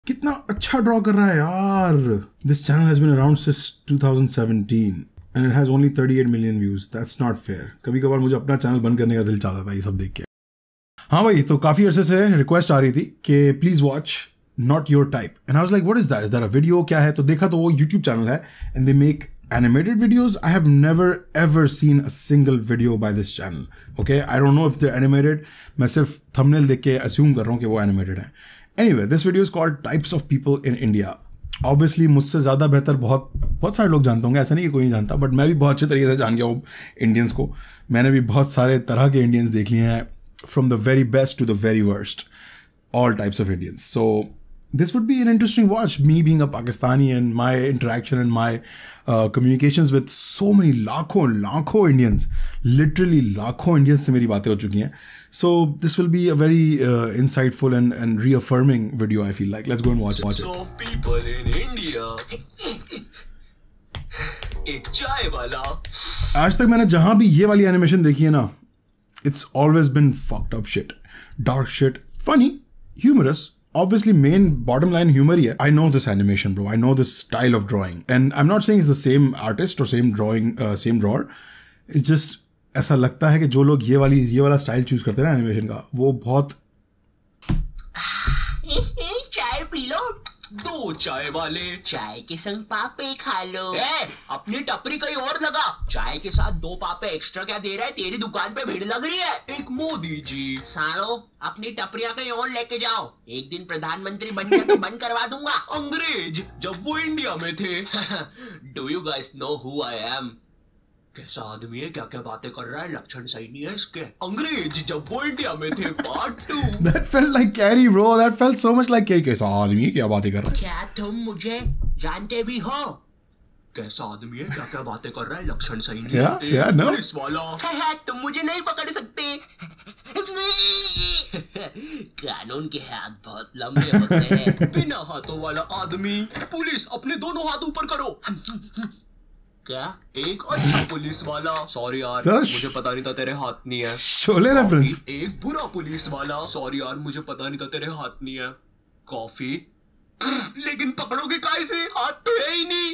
कितना अच्छा ड्रॉ कर रहा है यार. This channel has been around since 2017 and it has only 38 million views. That's not fair. कभी कभार मुझे अपना चैनल बंद करने का दिल चाहता था ये सब देख के. हाँ भाई, तो काफी अरसे से रिक्वेस्ट आ रही थी कि please watch not your type and I was like what is that, is that a video, क्या है? तो देखा तो वो यूट्यूब चैनल है and they make animated videos. I have never ever seen a single video by this channel. Okay, I don't know if they're animated. मैं सिर्फ thumbnail देख के assume कर रहा हूँ कि वो animated है. Anyway, this video is called Types of People in India. Obviously मुझसे ज़्यादा बेहतर बहुत सारे लोग जानते होंगे, ऐसा नहीं कि कोई नहीं जानता, बट मैं भी बहुत अच्छे तरीके से जान गया हूँ इंडियंस को. मैंने भी बहुत सारे तरह के इंडियंस देख लिए हैं, from the very best to the very worst, all types of Indians. So this would be an interesting watch, me being a Pakistani and my interaction and my communications with so many लाखों Indians, literally लाखों Indians से मेरी बातें हो चुकी हैं. So this will be a very insightful and reaffirming video, I feel like. Let's go and watch it. So people in India. एक चाय वाला. आज तक मैंने जहां भी ये वाली एनिमेशन देखी है ना, it's always been fucked up shit, dark shit, funny, humorous. Obviously main bottom line humor ही है. I know this animation bro, I know this style of drawing and I'm not saying it's the same artist or same drawing, same drawer. It's just ऐसा लगता है कि जो लोग ये वाला style choose करते हैं ना एनिमेशन का, वो बहुत. चाय पी लो. दो चाय वाले. चाय के संग पापे खा लो. अपनी टपरी कहीं और लगा. चाय के साथ 2 पापे एक्स्ट्रा क्या दे रहा है? तेरी दुकान पे भीड़ लग रही है. एक मोदी जी. सालो अपनी टपरियां कहीं और लेके जाओ. एक दिन प्रधानमंत्री बन गया तो बंद करवा दूंगा. अंग्रेज जब वो इंडिया में थे. Do you guys know who I am? कैसा आदमी है, क्या क्या बातें कर रहा है, लक्षण सही नहीं है इसके. अंग्रेज जब वो इंडिया में थे, part 2. That felt like Carrie bro, that felt so much like Carrie. कैसा आदमी है, क्या बातें कर रहा है? क्या तुम मुझे जानते भी हो? कैसा आदमी है, क्या क्या बातें कर रहा है, लक्षण सही नहीं है. Yeah, no. पुलिस वाला. तुम मुझे नहीं पकड़ सकते. कानून के हाथ बहुत लंबे होते हैं. बिना हाथों वाला आदमी. पुलिस अपने दोनों हाथ ऊपर करो. क्या? एक अच्छा पुलिस वाला. सॉरी यार, मुझे पता नहीं था तेरे हाथ नहीं है. शोले रेफरेंस. एक बुरा पुलिस वाला. सॉरी यार, मुझे पता नहीं था तेरे हाथ नहीं है. कॉफी. लेकिन पकड़ोगे काहे से, हाथ तो है ही नहीं.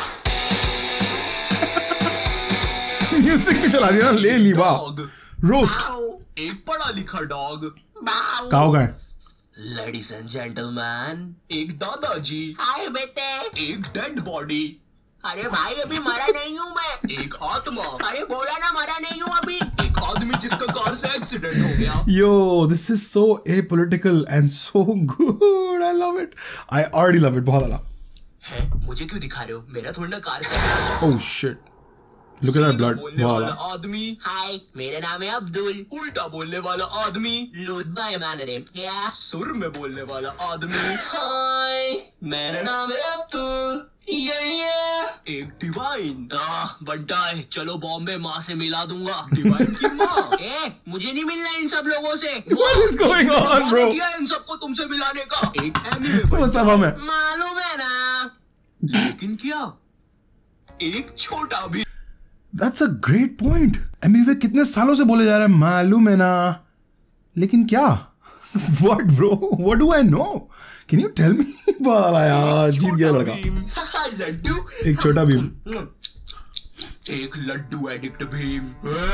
म्यूजिक भी चला दिया ना, ले ली. वाह, रोस्ट. एक पढ़ा लिखा डॉग. काओ का है. Ladies and gentleman. एक दादाजी. हाय बेटे. एक डेड बॉडी. अरे भाई अभी मरा नहीं हूँ मैं. एक आत्मा. अरे बोला ना मरा नहीं हूँ अभी. एक आदमी जिसका कार से एक्सीडेंट हो गया. Yo, this is so apolitical and so good. I love it. I already love it. बहुत आला. है? मुझे क्यों दिखा रहे हो? मेरा थोड़ा ना कार से. Oh shit. Look at that blood. वाला आदमी. हाय, मेरा नाम है अब्दुल. उल्टा बोलने वाला आदमी. लूट बाय मैनरे. क्या? सुर में बोलने वाला आदमी. हाय, मेरा नाम है अब्दुल. ये एक डिवाइन. बंटा है, चलो बॉम्बे माँ से मिला दूंगा. डिवाइन की माँ. मुझे नहीं मिलना इन सब लोगों से. What is going on, bro? क्या इन सबको तुमसे मिलाने का? एक एनीमे. वो सब हमें मालूम है ना. लेकिन क्या? एक छोटा भी. That's a great point. एमबीवे कितने सालों से बोले जा रहे हैं मालूम है ना, लेकिन क्या? What bro? What do I know? Can you tell me? बाला यार, जीत गया लड़का. लड्डू. एक छोटा भीम. एक laddoo addict Bheem.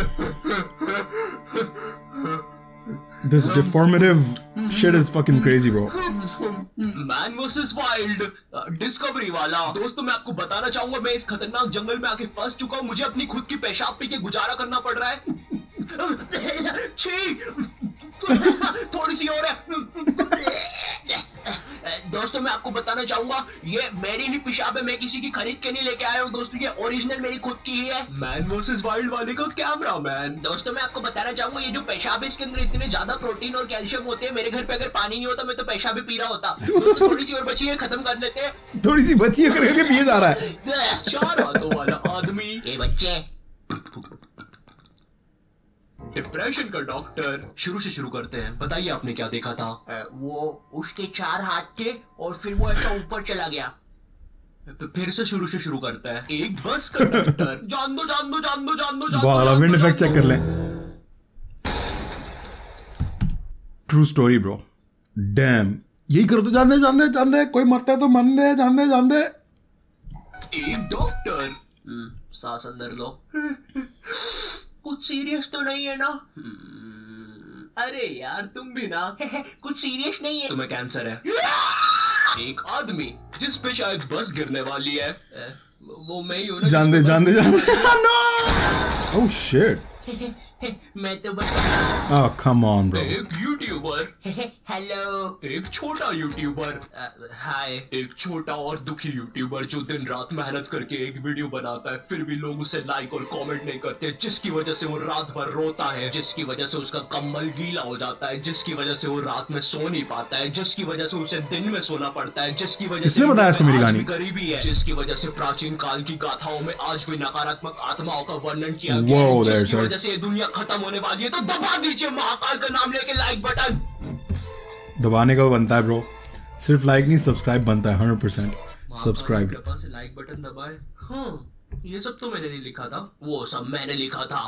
This deformative shit is fucking crazy bro. Man versus wild. Discovery वाला. दोस्तों मैं आपको बताना चाहूंगा, मैं इस खतरनाक जंगल में आके फंस चुका हूँ. मुझे अपनी खुद की पेशाब पी के गुजारा करना पड़ रहा है. छी. थोड़ी सी और है. दोस्तों मैं आपको बताना चाहूंगा, ये मेरी ही पेशाब है. मैं किसी की खरीद के नहीं लेके आया हूँ दोस्तों, ये ओरिजिनल मेरी खुद की ही है. मैन वर्सेस वाइल्ड वाले का कैमरा मैन. दोस्तों मैं आपको बताना चाहूंगा, ये जो पेशाब है इसके अंदर इतने ज्यादा प्रोटीन और कैल्शियम होते हैं. मेरे घर पे अगर पानी नहीं होता मैं तो पेशाब भी पी रहा होता. दोस्तों थोड़ी सी और बची है, खत्म कर लेते हैं. थोड़ी सी बची है करके पिए जा रहा है. 4 हाथों वाला आदमी. ये बच्चे. डिप्रेशन का डॉक्टर. शुरू से शुरू करते हैं. बताइए आपने क्या देखा था? वो उसके 4 हाथ थे और फिर वो ऐसा ऊपर चला गया. तो फिर से शुरू से शुरू करता है. एक बस कंडक्टर. जान दो जान दो जान दो जान दो जान दो. विंड इफेक्ट चेक कर ले. True story bro. डैम, यही करो तो जान दे कोई मरता है तो मन दे जान दे। एक डॉक्टर, सांस अंदर लो। कुछ सीरियस तो नहीं है ना? अरे यार तुम भी ना। कुछ सीरियस नहीं है। तुम्हें कैंसर है। एक आदमी जिस पे शायद बस गिरने वाली है, वो मैं ही हूं ना। जान दे नो। Oh shit. मैं तो बस Oh come on bro. एक यूट्यूबर। हेलो। एक छोटा यूट्यूबर। हाय। एक छोटा और दुखी यूट्यूबर जो दिन रात मेहनत करके एक वीडियो बनाता है, फिर भी लोग उसे लाइक और कमेंट नहीं करते, जिसकी वजह से वो रात भर रोता है, जिसकी वजह से उसका कंबल गीला हो जाता है, जिसकी वजह से वो रात में सो नहीं पाता है, जिसकी वजह से उसे दिन में सोना पड़ता है, जिसकी वजह से बताया इसको मेरी कहानी? गरीबी है, जिसकी वजह से प्राचीन काल की गाथाओं में आज भी नकारात्मक आत्माओं का वर्णन किया गया है, जिसकी वजह से दुनिया खत्म होने वाली है। तो दबा दीजिए महाकाल का नाम लेके लाइक बटन। दबाने का बनता है ब्रो, सिर्फ लाइक नहीं सब्सक्राइब बनता है 100%। सब्सक्राइब कृपा से लाइक बटन दबाए। हाँ, ये सब तो मैंने नहीं लिखा था, वो सब मैंने लिखा था।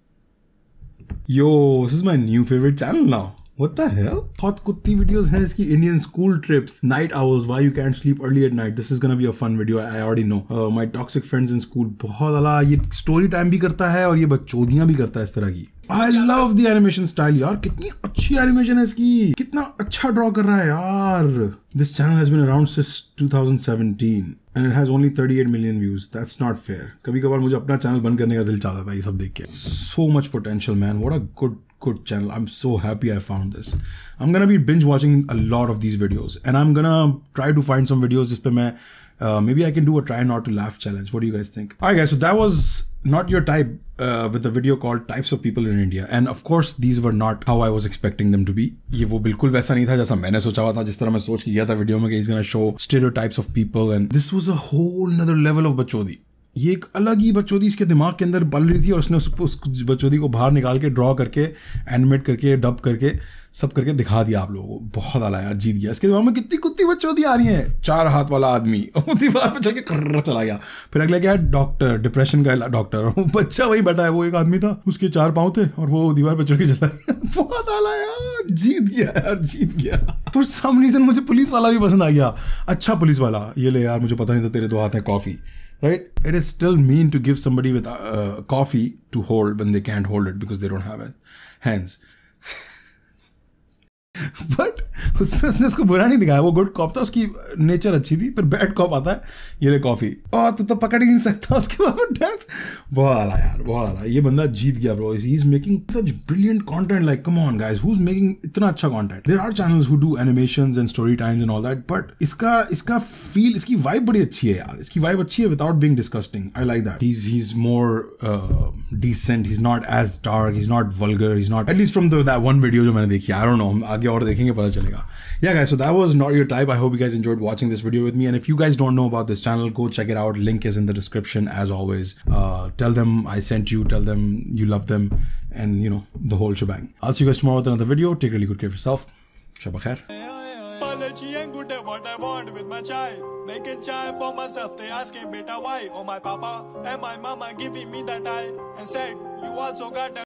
Yo, this is my new favorite channel now. What the hell? बहुत कुत्ती videos हैं इसकी। Indian school trips, night owls, why you can't sleep early at night. This is gonna be a fun video. I already know. My toxic friends in school. बहुत अला ये story time भी करता है और ये बकचोदियां भी करता है इस तरह की। I love the animation style यार, कितनी अच्छी animation है इसकी, कितना अच्छा draw कर रहा है यार। This channel has been around since 2017 and it has only 38 million views. That's not fair. कभी कभार मुझे अपना चैनल बंद करने का दिल चाहता था ये सब देख के। So much potential man. What a good channel. I'm so happy I found this. I'm gonna be binge watching a lot of these videos and I'm gonna try to find some videos जिस पे मैं maybe I can do a try not to laugh challenge. What do you guys think? Alright guys, so that was not your type with a video called Types of People in India, and of course these were not how I was expecting them to be. ये वो बिल्कुल वैसा नहीं था जैसा मैंने सोचा हुआ था, जिस तरह मैं सोच के गया था वीडियो में कि he's gonna show stereotypes of people, and this was a whole another level of बकचोदी। ये एक अलग ही बकचोदी इसके दिमाग के अंदर पल रही थी और उसने उस बकचोदी को बाहर निकाल के ड्रॉ करके एनिमेट करके डब करके सब करके दिखा दिया आप लोगों को। बहुत आला यार, जीत गया। इसके दिमाग में कितनी कुत्ती बकचोदी आ रही है। 4 हाथ वाला आदमी दीवार पे चल के कर्र चला गया। फिर अगला क्या है, डॉक्टर, डिप्रेशन का डॉक्टर। बच्चा वही बैठा है, वो एक आदमी था, उसके 4 पाँव थे और वो दीवार पे चढ़ के चला गया। बहुत आला यार, जीत गया यार, जीत गया। फॉर सम रीजन मुझे पुलिस वाला भी पसंद आ गया। अच्छा पुलिस वाला, ये ले यार, मुझे पता नहीं था तेरे 2 हाथ हैं, coffee. Right? It is still mean to give somebody with coffee to hold when they can't hold it because they don't have hands. But उसमें उसने उसको बुरा नहीं दिखाया। वो गुड कॉप था, उसकी नेचर अच्छी थी। फिर बैड कॉप आता है, ये ले कॉफी, और तू तो पकड़ ही नहीं सकता। उसके बाद डांस, बहुत आला यार, बहुत आला। ये बंदा जीत गया bro. He is making such brilliant content. Like come on guys, who is making इतना अच्छा content? There are channels who do animations and story times and all that, but इसका फील, इसकी वाइब बड़ी अच्छी है यार। इसकी वाइब अच्छी है without being disgusting. I like that. He is more decent. He's not as dark, he's not vulgar, he's not, at least from that one video जो मैंने देखी। I don't know, आगे और देखेंगे पता चलेगा। Yeah guys, so that was not your type. I hope you guys enjoyed watching this video with me, and if you guys don't know about this channel, go check it out. Link is in the description as always. Tell them I sent you, tell them you love them, and you know, the whole shebang. I'll see you guys tomorrow with another video. Take really good care of yourself. Shab khair. Apology ain't good at what I want with my chai. Making chai for myself, they asking beta why. Oh my papa and my mama giving me that eye and said, you also got that.